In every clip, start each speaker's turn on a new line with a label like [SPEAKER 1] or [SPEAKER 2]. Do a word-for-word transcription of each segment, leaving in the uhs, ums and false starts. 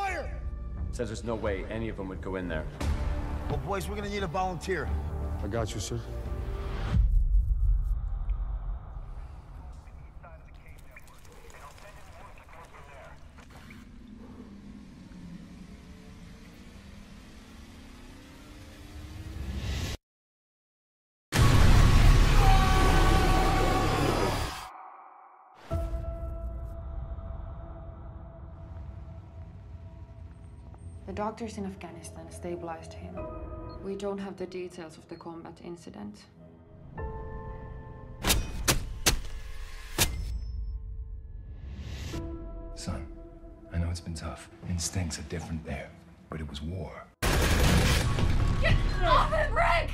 [SPEAKER 1] fire!
[SPEAKER 2] Says there's no way any of them would go in there.
[SPEAKER 1] Well, boys, we're gonna need a volunteer.
[SPEAKER 3] I got you, sir.
[SPEAKER 4] The doctors in Afghanistan stabilized him. We don't have the details of the combat incident.
[SPEAKER 5] Son, I know it's been tough. Instincts are different there, but it was war.
[SPEAKER 4] Get off him, Rick!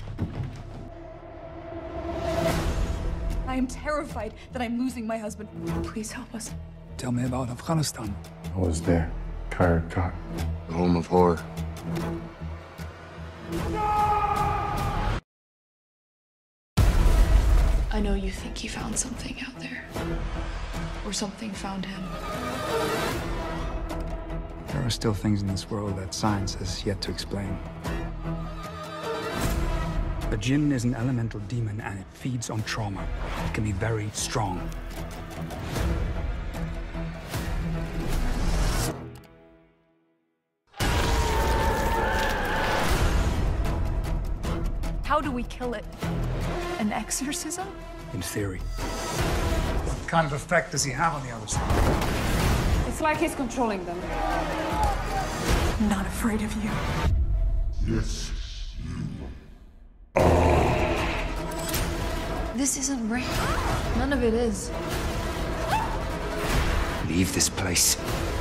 [SPEAKER 6] I am terrified that I'm losing my husband. Please help us.
[SPEAKER 7] Tell me about Afghanistan.
[SPEAKER 3] I was there. Khyber Khak.
[SPEAKER 5] The home of horror.
[SPEAKER 6] I know you think he found something out there. Or something found him.
[SPEAKER 7] There are still things in this world that science has yet to explain. A jinn is an elemental demon and it feeds on trauma. It can be very strong.
[SPEAKER 6] How do we kill it? An exorcism?
[SPEAKER 7] In theory. What kind of effect does he have on the other side?
[SPEAKER 4] It's like he's controlling them.
[SPEAKER 6] I'm not afraid of you.
[SPEAKER 3] Yes.
[SPEAKER 6] This isn't real. None of it is.
[SPEAKER 5] Leave this place.